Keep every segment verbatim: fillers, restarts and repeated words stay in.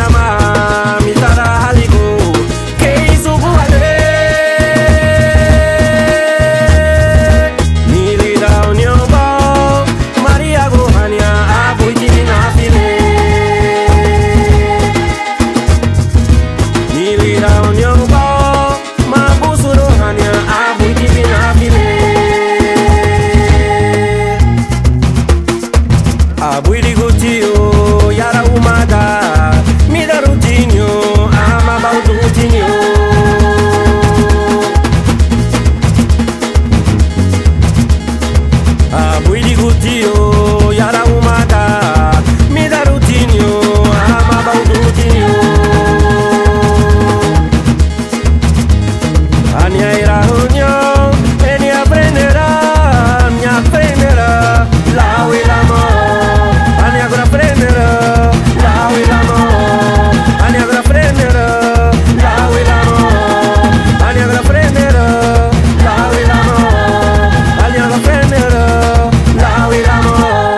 nama mitara haligo ke isugu ale milira onyoba Maria gohania abuiti na file milira onyoba mabusu rohania abuiti na file abuiti gutio yara umada mida rutinho ama baudu rutinho abuiti gutio yara umada mida rutinho ama baudu rutinho ania ira hunyo eni aprenderá me aprenderá la wilamo ania agora aprenderá la wilamo ania agora aprenderá la wilamo ania agora aprenderá la wilamo ania agora aprenderá la wilamo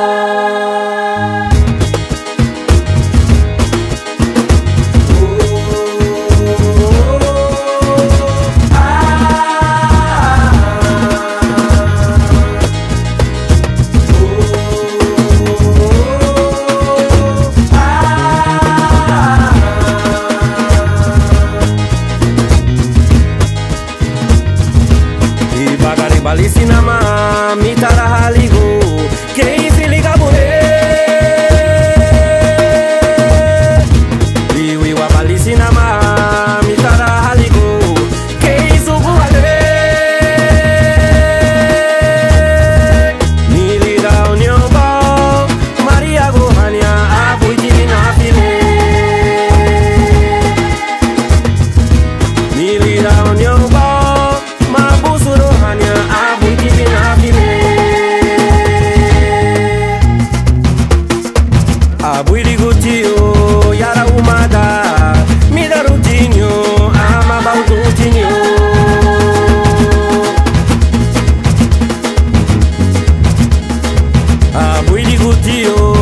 balisi nama mitara haligo ke isiliga bure liwi wa balisi nama mitara haligo ke isugu ale milira onyoba Maria gohania abuiti na file milira onyoba mabusu rohania abuiti na file abuiti gutio yara umada mida rutinho ama baudu rutinho abuiti gutio